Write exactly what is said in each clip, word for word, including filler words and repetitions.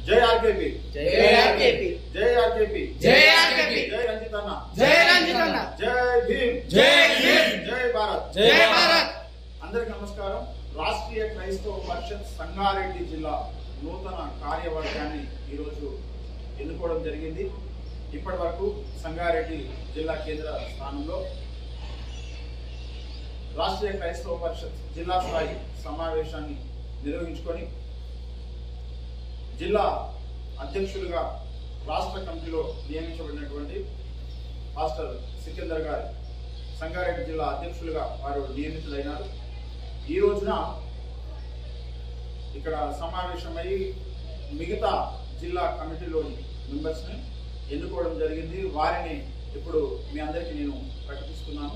जय आरकेपी जय आरकेपी जय आरकेपी जय आरकेपी जय रंजितन्ना जय रंजितन्ना जय भीम जय भीम जय भारत जय भारत अंदरिकी नमस्कारम राष्ट्रीय क्రైస్తవ పరిషత్ సంగారెడ్డి జిల్లా నూతన కార్యవర్గాన్ని ఈ రోజు ఎన్నుకోవడం జరిగింది। ఇప్పటివరకు సంగారెడ్డి జిల్లా కేంద్ర స్థానంలో రాష్ట్రీయ క్రైస్తవ పరిషత్ జిల్లా స్థాయి సమావేశాన్ని నిర్వహించుకొని జిల్లా అధ్యక్షులుగా రాష్ట్ర కమిటీలో నియమించబడినటువంటి పాస్టర్ సికిందర్ గారు సంగారెడ్డి జిల్లా అధ్యక్షులుగా వారు నియమితులైనారు। ఈ రోజున ఇక్కడ సమావేశమై మిగతా జిల్లా కమిటీలోని మెంబర్స్ని ఎన్నుకోవడం జరిగింది। వారిని ఇప్పుడు మీ అందరికీ నేను ప్రకటిస్తున్నాను।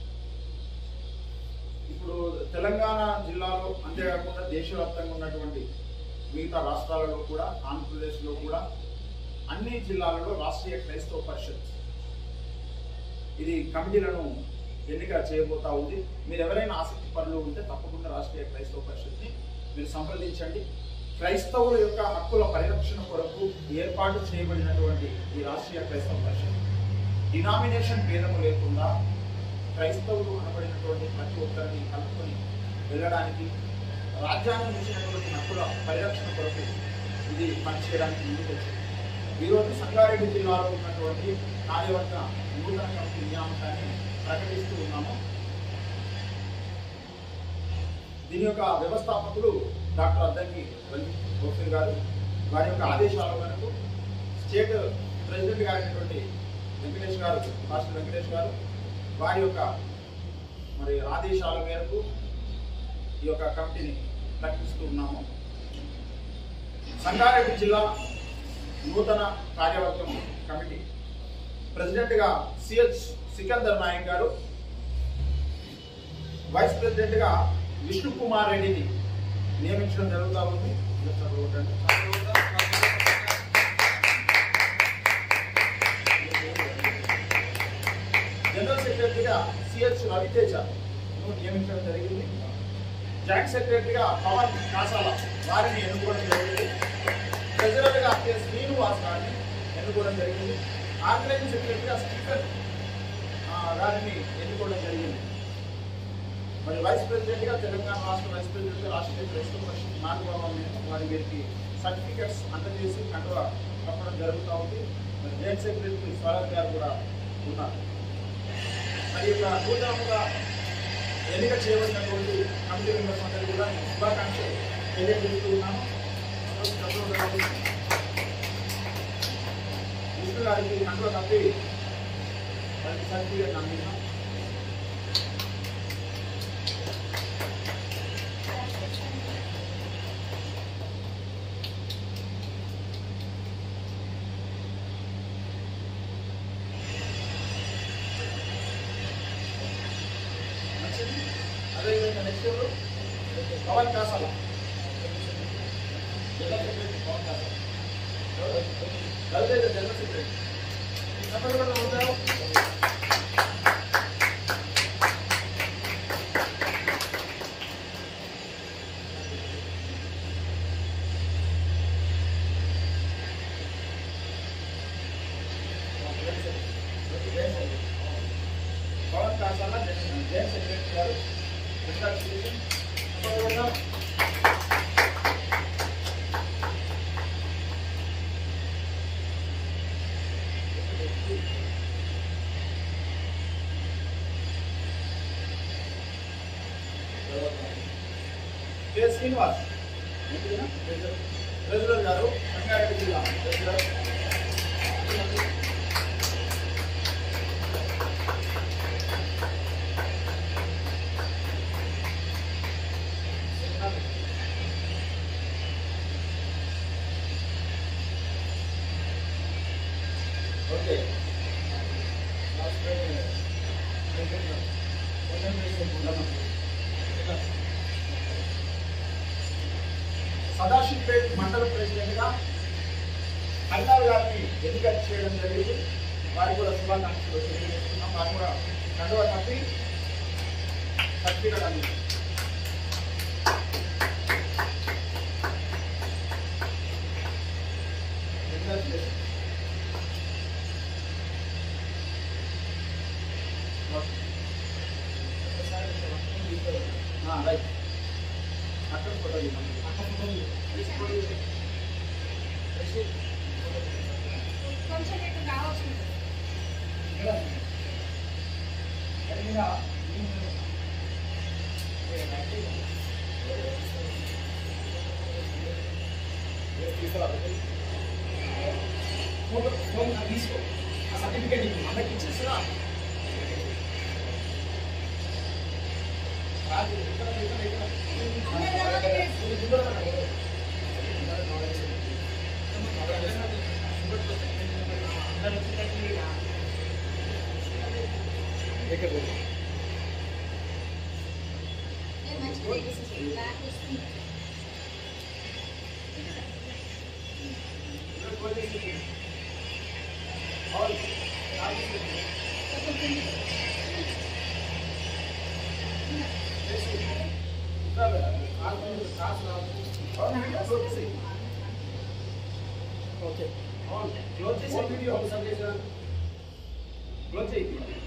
ఇప్పుడు తెలంగాణ జిల్లాలో అంతేకాకుండా దేశవ్యాప్తంగా ఉన్నటువంటి మిగతా రాష్ట్రాలలో కూడా ఆంధ్రప్రదేశ్లో కూడా అన్ని జిల్లాలలో రాష్ట్రీయ క్రైస్తవ పరిషత్ ఇది కమిటీలను ఎన్నిక చేయబోతా ఉంది। మీరు ఎవరైనా ఆసక్తి పరులు ఉంటే తప్పకుండా రాష్ట్రీయ క్రైస్తవ పరిషత్ని మీరు సంప్రదించండి। క్రైస్తవుల యొక్క హక్కుల పరిరక్షణ కొరకు ఏర్పాటు చేయబడినటువంటి ఈ రాష్ట్రీయ క్రైస్తవ పరిషత్ డినామినేషన్ భేదము లేకుండా క్రైస్తవులు అనబడినటువంటి ప్రతి ఒక్కరిని కలుపుకొని వెళ్ళడానికి రాజ్యాంగం ఇచ్చినటువంటి హక్కుల పరిరక్షణ కొరకు ఇది పనిచేయడానికి ముందుకు వచ్చింది। ఈరోజు సంగారెడ్డి జిల్లాలో ఉన్నటువంటి కార్యవర్గ నూతన కమిటీ నియామకాన్ని ప్రకటిస్తూ ఉన్నాము। దీని యొక్క వ్యవస్థాపకులు డాక్టర్ అద్దంకి రంజిత్ గారు వారి యొక్క ఆదేశాల మేరకు స్టేట్ ప్రెసిడెంట్ గారైనటువంటి వెంకటేష్ గారు పాస్టర్ వెంకటేష్ గారు వారి యొక్క మరి ఆదేశాల మేరకు ఈ యొక్క కమిటీని ప్రకటిస్తూ ఉన్నాము। సంగారెడ్డి జిల్లా నూతన కార్యవర్గం కమిటీ ప్రెసిడెంట్ గా సిహెచ్ సికందర్ నాయక్ గారు, వైస్ ప్రెసిడెంట్ గా విష్ణు కుమార్ రెడ్డిని నియమించడం జరుగుతూ ఉంది। జనరల్ సెక్రటరీగా సిహెచ్ రవితేజ నియమించడం జరిగింది। జాయింట్ సెక్రటరీగా పవన్ కాసాల వారిని ఎన్నుకోవడం జరిగింది। ట్రెజరర్గా కె శ్రీనివాస్ గారిని ఎన్నుకోవడం జరిగింది। ఆర్గనైజింగ్ సెక్రటరీగా స్టీఫెన్ గారిని ఎన్నుకోవడం జరిగింది। మరి వైస్ ప్రెసిడెంట్ గా తెలంగాణ రాష్ట్ర వైస్ ప్రెసిడెంట్ రాష్ట్రీయ క్రైస్తవ పరిషత్ నాగబాబు వారి వీరికి సర్టిఫికెట్స్ అందజేసి కండువ కప్పడం జరుగుతూ ఉంది। మరి జాయింట్ సెక్రటరీ స్వరాజ్ గారు కూడా ఉన్నారు। మరి యొక్క నూతనంగా ఎన్నిక చేయబడినటువంటి కమిటీ మెంబర్స్ అందరూ కూడా శుభాకాంక్షలు తెలియజేస్తూ ఉన్నాను। విష్ణు గారికి కండువ కప్పి వారికి సర్టిఫికెట్ అందించాం। అదేవిధంగా నెక్స్ట్ ఎవరు Pavan Kasala general secretary Pavan Kasala Raviteja general secretary చెప్పండి ఉంటారు। పవన్ కాసాల జాయింట్ సెక్రటరీ గారు కె శ్రీనివాస్ ట్రెజరర్ గారు సంగారెడ్డి జిల్లా ట్రెజరర్ ఓకే సదాశివపేట్ మండల ప్రెసిడెంట్ గా హరిలాల్ గారిని ఎన్నిక చేయడం జరిగింది। వారికి కూడా శుభాకాంక్షలు తెలియజేస్తున్నాం। వారు కూడా కండువ కప్పి సర్టిఫికెట్ అందించారు। కంగ్రాచులేషన్. రైట్ అక్కడ ఫోటో కొంచెం ఇటు రావచ్చు. ఫోటో ఫోన్ తీసుకో ఆ సర్టిఫికేట్ అందరికి ఇచ్చేసినా రాజు ఇక్కడ ఇక్కడ ఇక్కడ ఓకే క్లోజ్ చేసే వీడియో క్లోజ్ చేయి.